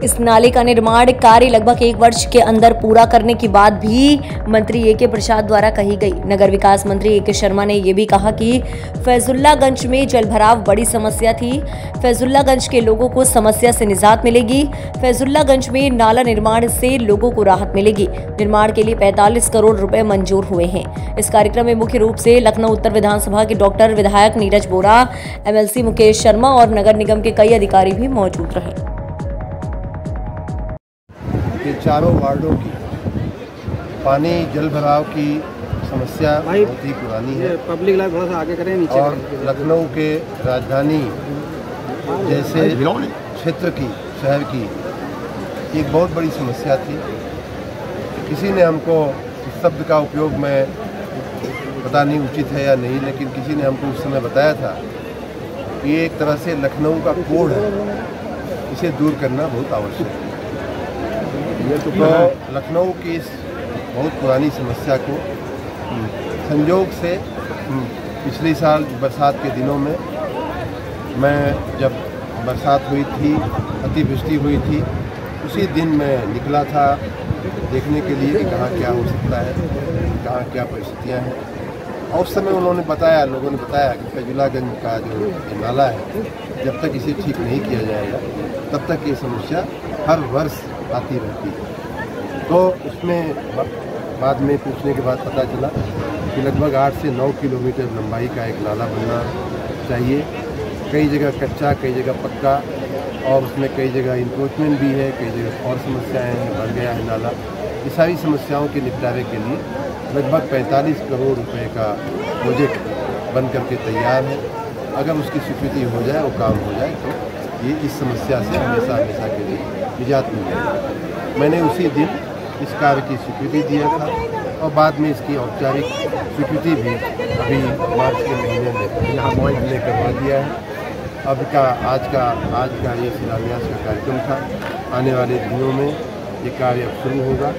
इस नाले का निर्माण कार्य लगभग 1 वर्ष के अंदर पूरा करने की बात भी मंत्री ए के प्रसाद द्वारा कही गई। नगर विकास मंत्री ए के शर्मा ने यह भी कहा कि फैजुल्लागंज में जलभराव बड़ी समस्या थी। फैजुल्लागंज के लोगों को समस्या से निजात मिलेगी। फैजुल्लागंज में नाला निर्माण से लोगों को राहत मिलेगी। निर्माण के लिए 45 करोड़ रुपए मंजूर हुए हैं। इस कार्यक्रम में मुख्य रूप से लखनऊ उत्तर विधानसभा के डॉक्टर विधायक नीरज बोरा, एमएलसी मुकेश शर्मा और नगर निगम के कई अधिकारी भी मौजूद रहे। ये चारों वार्डों की पानी जल भराव की समस्या बहुत ही पुरानी है। पब्लिक लाइफ थोड़ा सा आगे करें, नीचे और लखनऊ के राजधानी जैसे क्षेत्र की, शहर की एक बहुत बड़ी समस्या थी। किसी ने हमको इस शब्द का उपयोग में पता नहीं उचित है या नहीं, लेकिन किसी ने हमको उस समय बताया था कि ये एक तरह से लखनऊ का कोड है, इसे दूर करना बहुत आवश्यक है। तो लखनऊ की इस बहुत पुरानी समस्या को संयोग से पिछले साल बरसात के दिनों में मैं जब बरसात हुई थी, अतिवृष्टि हुई थी, उसी दिन मैं निकला था देखने के लिए कि कहाँ क्या हो सकता है, कहाँ क्या परिस्थितियाँ हैं। और उस समय उन्होंने बताया, लोगों ने बताया कि फैजुल्लागंज का जो नाला है, जब तक इसे ठीक नहीं किया जाएगा तब तक ये समस्या हर वर्ष आती रहती है। तो उसमें बाद में पूछने के बाद पता चला कि लगभग 8 से 9 किलोमीटर लंबाई का एक नाला बनना चाहिए। कई जगह कच्चा, कई जगह पक्का, और उसमें कई जगह इंक्रोचमेंट भी है, कई जगह और समस्याएं हैं, बढ़ गया है नाला। ये सारी समस्याओं के निपटारे के लिए लगभग 45 करोड़ रुपए का प्रोजेक्ट बन करके तैयार है। अगर उसकी स्वीकृति हो जाए, वो काम हो जाए, तो ये इस समस्या से हमेशा हमेशा के लिए निजात मिल जाएगी। मैंने उसी दिन इस कार्य की स्वीकृति दिया था और बाद में इसकी औपचारिक स्वीकृति भी अभी मार्च के महीने में हमने करवा दिया है। अब का आज का ये शिलान्यास का कार्यक्रम था। आने वाले दिनों में ये कार्य अब शुरू होगा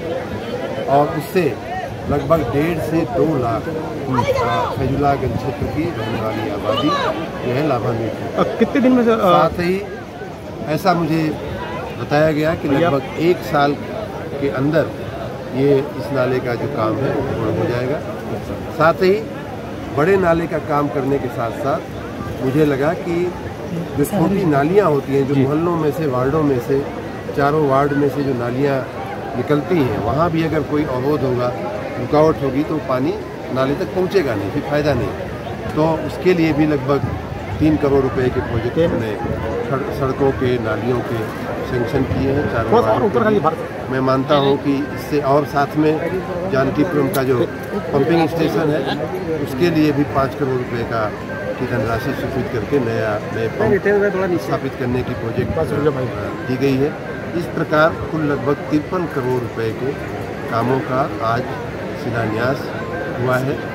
और उससे लगभग 1.5 से 2 लाख फैजुल्लागंज क्षेत्र की रहने वाली आबादी जो है लाभान्वित है। कितने दिन में साथ ही ऐसा मुझे बताया गया कि लगभग 1 साल के अंदर ये इस नाले का जो काम है वो पूर्ण हो जाएगा। साथ ही बड़े नाले का काम करने के साथ साथ मुझे लगा कि जो छोटी नालियाँ होती हैं, जो मोहल्लों में से, वार्डों में से, चारों वार्ड में से जो नालियाँ निकलती हैं, वहाँ भी अगर कोई अवरोध होगा, रुकावट होगी, तो पानी नाले तक पहुँचेगा नहीं, फिर फायदा नहीं। तो उसके लिए भी लगभग 3 करोड़ रुपए के प्रोजेक्ट हमने सड़कों के, नालियों के सेंक्शन किए हैं चारों वार्ड। मैं मानता हूँ कि इससे, और साथ में जानकीपुरम का जो पंपिंग स्टेशन है उसके लिए भी 5 करोड़ रुपए की धनराशि स्वीकृत करके नए पंप स्थापित करने की प्रोजेक्ट दी गई है। इस प्रकार कुल लगभग 53 करोड़ रुपए के कामों का आज शिलान्यास हुआ है।